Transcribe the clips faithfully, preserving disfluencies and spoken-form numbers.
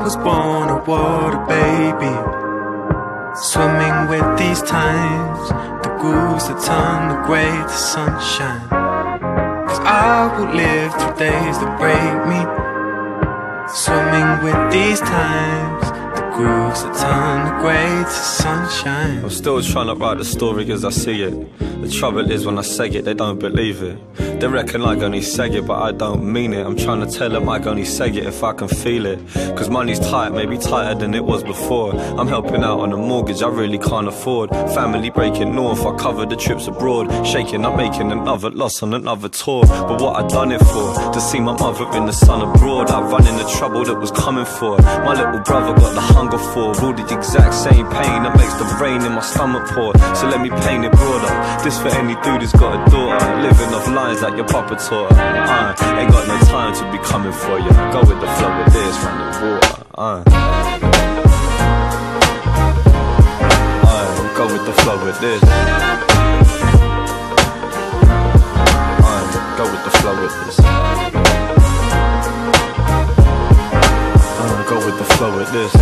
was born a water baby, swimming with these times, the grooves that turn the grey to sunshine. Cause I will live through days that break me, swimming with these times, the grooves that turn the grey to sunshine. I'm still trying to write the story as I see it. The trouble is when I say it, they don't believe it. They reckon I only say it, but I don't mean it. I'm trying to tell them I only say it if I can feel it. Cause money's tight, maybe tighter than it was before. I'm helping out on a mortgage I really can't afford. Family breaking north, I cover the trips abroad. Shaking, I'm making another loss on another tour. But what I done it for? To see my mother in the sun abroad. I run in the trouble that was coming for. My little brother got the hunger for all the exact same pain that makes the rain in my stomach pour. So let me paint it broader. This for any dude who's got a daughter, living off lines like your papa taught her. uh, Ain't got no time to be coming for you. Go with the flow with this, run the water. uh. uh, Go with the flow with this. uh, Go with the flow with this. uh, Go with the flow with this.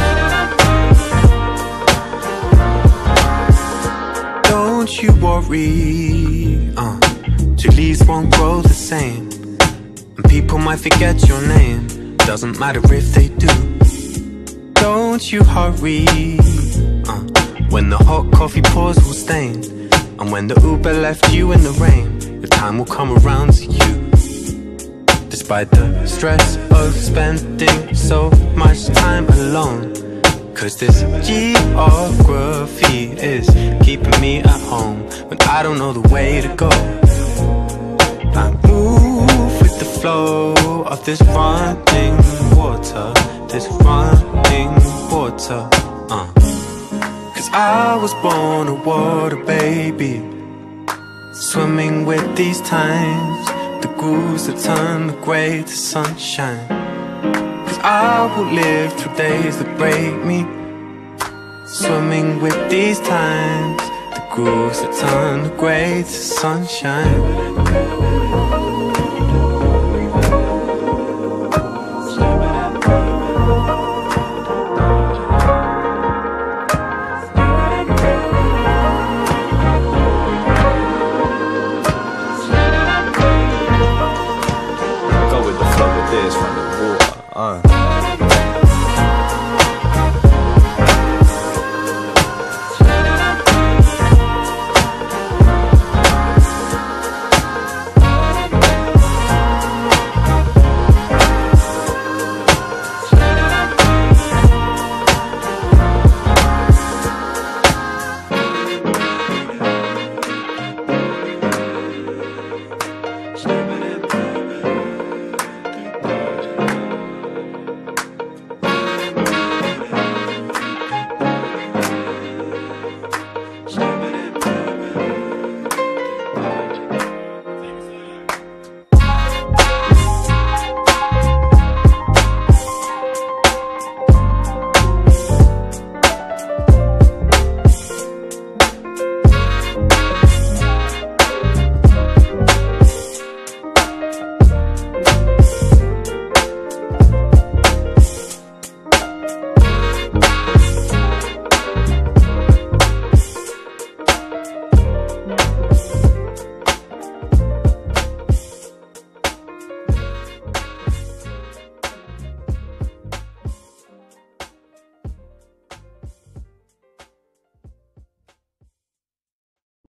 Don't you worry, uh, two leaves won't grow the same, and people might forget your name. Doesn't matter if they do. Don't you hurry, uh, when the hot coffee pours will stain, and when the Uber left you in the rain, your time will come around to you. Despite the stress of spending so much time alone, cause this geography is keeping me at home when I don't know the way to go. I move with the flow of this running water, this running water, uh. Cause I was born a water baby, swimming with these times, the grooves that turn the grey to sunshine. I will live through days that break me, swimming with these times, the grooves that turn the grey to sunshine. Go with the flow with this, run the water. uh.